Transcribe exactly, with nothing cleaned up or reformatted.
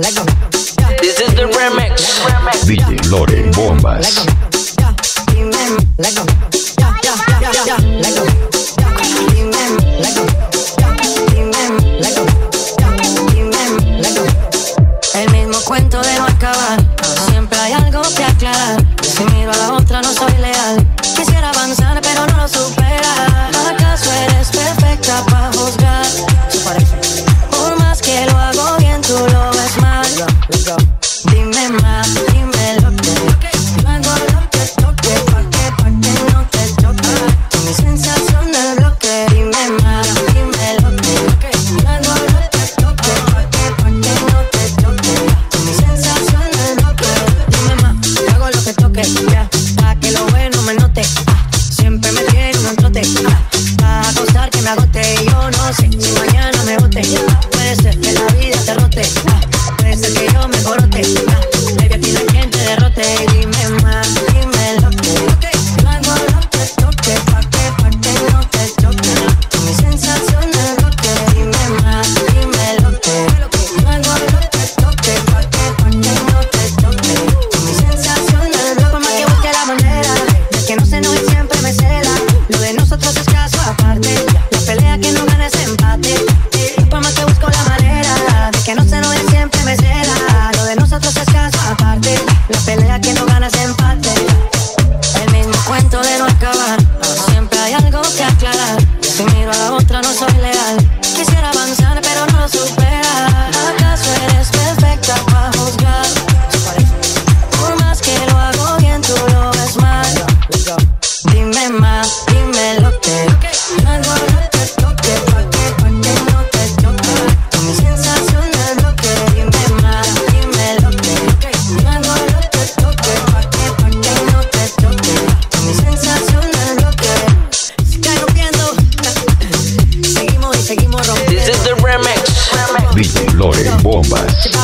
This is the remix. D J Lore Bombas. El mismo cuento de no acabar. Siempre hay algo que aclarar. Si miro a la otra no soy leal. Quisiera avanzar pero no lo supera. ¿Acaso eres perfecta para juzgar? Por más que lo hago bien tú lo ves mal. Dime más, dime lo que yo hago lo que toque. Pa' que, pa' que no te choque. Mi sensación del bloque. Dime más, dime lo que yo hago lo que toque. Pa' que, pa' que no te choque. Mi sensación del bloque. Dime más, yo hago lo que toque. Ya, pa' que lo bueno me note. Ah, siempre me tiene un trote. Ah, pa' acostar que me agote. Y yo no sé si mañana me bote. Puede ser que la vida te rote. Ah, puede ser que yo me corote. Ah, baby, aquí no hay quien te derrote. Dime más, dime lo que yo hago lo que toque. Pa' que, pa' que no te choque. Mi sensación es lo que. Dime más, dime lo que yo hago lo que toque. Pa' que, pa' que no te choque. Mi sensación es lo que. Por más que busque la manera de que no se enoje siempre me cela. Lo de nosotros es caso aparte. La pelea que no gana es empate. Por más que busco la manera de que no se enoje siempre me cela. Lo de nosotros es caso aparte. La pelea que no gana es empate. El mismo cuento de no acabar. Siempre hay algo que aclarar. Si miro a la otra no soy leal. Quisiera avanzar pero no lo supera. ¿Acaso eres perfecta para juzgar? Por más que lo hago bien tú lo ves mal. Dime más, dime lo que yo hago lo que toque. Pa' que, pa' que no te choque. Mi sensación es lo que. Dime más, dime lo que yo hago lo que toque. Pa' que, pa' que no te choque. Mi sensación es lo que. Sigue rompiendo. Seguimos y seguimos rompiendo. This is the remix. D J Lore Bombas.